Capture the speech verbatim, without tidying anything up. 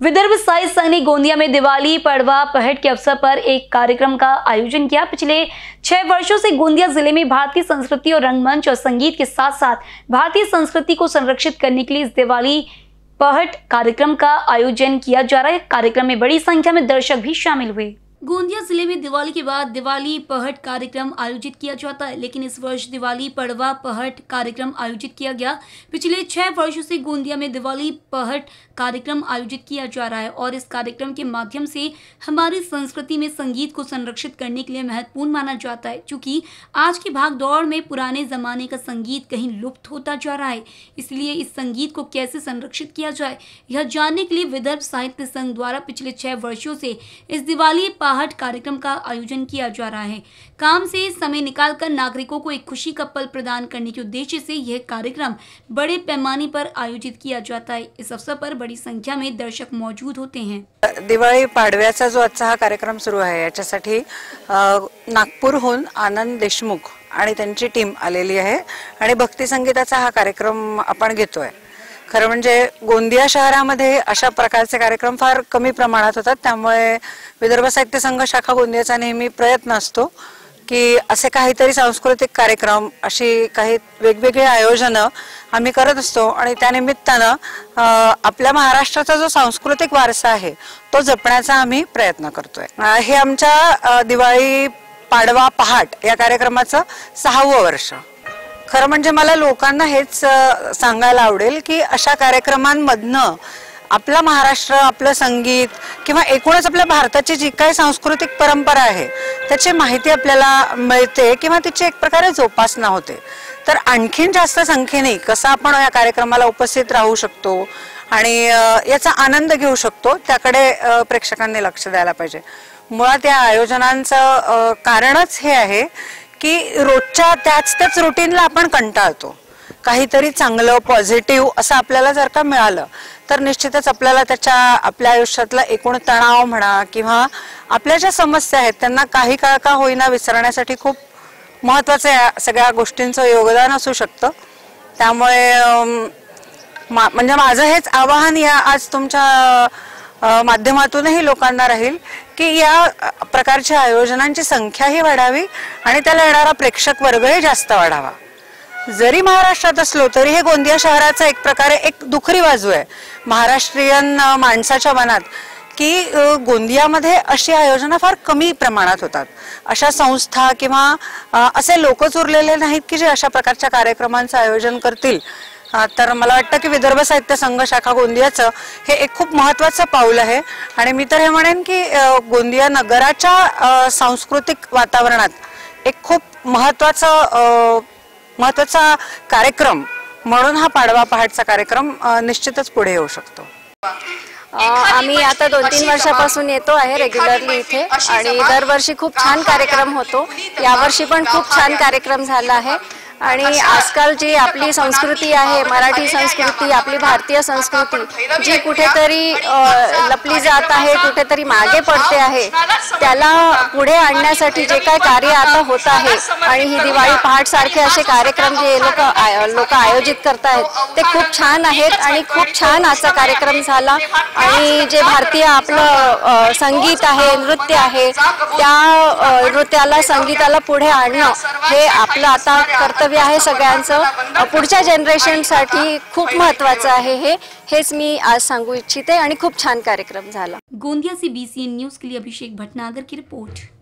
विदर्भ साहित्य संघ ने गोंदिया में दिवाली पड़वा पहट के अवसर पर एक कार्यक्रम का आयोजन किया। पिछले छह वर्षों से गोंदिया जिले में भारतीय संस्कृति और रंगमंच और संगीत के साथ साथ भारतीय संस्कृति को संरक्षित करने के लिए इस दिवाली पहट कार्यक्रम का आयोजन किया जा रहा है। कार्यक्रम में बड़ी संख्या में दर्शक भी शामिल हुए। गोंदिया जिले में दिवाली के बाद दिवाली पहट कार्यक्रम आयोजित किया जाता है, लेकिन इस वर्ष दिवाली पड़वा पहट कार्यक्रम आयोजित किया गया। पिछले छह वर्षों से गोंदिया में दिवाली पहट कार्यक्रम आयोजित किया जा रहा है और इस कार्यक्रम के माध्यम से हमारी संस्कृति में संगीत को संरक्षित करने के लिए महत्वपूर्ण माना जाता है, क्योंकि आज की भाग दौड़ में पुराने जमाने का संगीत कहीं लुप्त होता जा रहा है। इसलिए इस संगीत को कैसे संरक्षित किया जाए, यह जानने के लिए विदर्भ साहित्य संघ द्वारा पिछले छह वर्षों से इस दिवाली पहट कार्यक्रम का आयोजन किया जा रहा है। काम से समय निकालकर नागरिकों को एक खुशी का पल प्रदान करने के उद्देश्य से यह कार्यक्रम बड़े पैमाने पर आयोजित किया जाता है। इस अवसर पर बड़ी संख्या में दर्शक मौजूद होते हैं। दिवाळी पाडव्याचा जो आजचा हा कार्यक्रम सुरू आहे याच्यासाठी नागपूरहून आनंद देशमुख आणि त्यांची टीम आलेली आहे आणि भक्ती संगीताचा हा कार्यक्रम आपण घेतोय। खरं म्हणजे गोंदिया शहरामध्ये अशा प्रकारचे कार्यक्रम फार कमी प्रमाणात होतात, त्यामुळे विदर्भ साहित्य संघ शाखा गोंदियाचा नेहमी प्रयत्न असतो की असे काहीतरी सांस्कृतिक कार्यक्रम, अशी काही वेगवेगळे आयोजनं आम्ही करत असतो आणि त्या निमित्तानं आपल्या महाराष्ट्राचा जो सांस्कृतिक वारसा आहे तो जपण्याचा आम्ही प्रयत्न करतोय। हे आमच्या दिवाळी पाडवा पहाट या कार्यक्रमाचं सहावं वर्ष। खरं म्हणजे मला लोकांना हेच सांगायला आवडेल की अशा कार्यक्रमांमधनं आपला महाराष्ट्र, आपलं संगीत किंवा एकूणच आपल्या भारताची जी काही सांस्कृतिक परंपरा आहे त्याची माहिती आपल्याला मिळते किंवा तिची एक प्रकारे जोपासना होते। तर आणखीन जास्त संख्येने कसं आपण या कार्यक्रमाला उपस्थित राहू शकतो आणि याचा आनंद घेऊ शकतो त्याकडे प्रेक्षकांनी लक्ष द्यायला पाहिजे। मुळात या आयोजनांचं कारणच हे आहे की रोजच्या त्याच त्याच रुटीनला आपण कंटाळतो। काहीतरी चांगलं पॉझिटिव्ह असं आपल्याला जर का मिळालं तर निश्चितच आपल्याला त्याच्या आपल्या आयुष्यातला एकूण तणाव म्हणा किंवा आपल्या ज्या समस्या आहेत त्यांना काही काळ का होईना विसरण्यासाठी खूप महत्त्वाचं या सगळ्या गोष्टींचं योगदान असू शकतं। त्यामुळे म्हणजे माझं हेच आवाहन या आज तुमच्या माध्यमातूनही लोकांना राहील की या प्रकारच्या आयोजनांची संख्या ही वाढावी आणि त्याला येणारा प्रेक्षक वर्गही जास्त वाढावा। जरी महाराष्ट्रात असलो तरी हे गोंदिया शहराचा एक प्रकारे एक दुखरी बाजू आहे महाराष्ट्रीयन माणसाच्या मनात की गोंदियामध्ये अशी आयोजनं फार कमी प्रमाणात होतात। अशा संस्था किंवा असे लोकच उरलेले नाहीत की जे अशा प्रकारच्या कार्यक्रमांचं आयोजन करतील। तर मला वाटतं की विदर्भ साहित्य संघ शाखा गोंदियाचं हे एक खूप महत्त्वाचं पाऊल आहे आणि मी तर हे म्हणेन की गोंदिया नगराच्या सांस्कृतिक वातावरणात एक खूप महत्त्वाचं महत्त्वाचा कार्यक्रम म्हणून हा पाडवा पहाटचा कार्यक्रम निश्चितच पुढे येऊ शकतो। आम्ही आता दोन तीन वर्षापासून येतो आहे रेग्युलरली इथे आणि दरवर्षी खूप छान कार्यक्रम होतो। यावर्षी पण खूप छान कार्यक्रम झाला आहे आणि आजकाल जी आपली संस्कृती आहे, मराठी संस्कृती, आपली भारतीय संस्कृती जी कुठेतरी लपली जात आहे, कुठेतरी मागे पडते आहे, त्याला पुढे आणण्यासाठी जे काय कार्य आता होत आहे आणि ही दिवाळी पहाट सारखे असे कार्यक्रम जे लोक लोक आयोजित करत आहेत ते खूप छान आहेत आणि खूप छान आजचा कार्यक्रम झाला आणि जे भारतीय आपलं संगीत आहे, नृत्य आहे, त्या नृत्याला संगीताला पुढे आणणं हे आपलं आता कर्तव्य आहे सगळ्यांचं। पुढच्या जनरेशनसाठी खूप महत्त्वाचं आहे हे हेच मी आज सांगू इच्छिते आणि खूप छान कार्यक्रम झाला। गोंदिया से बीसीएन न्यूज़ के लिए अभिषेक भटनागर की रिपोर्ट।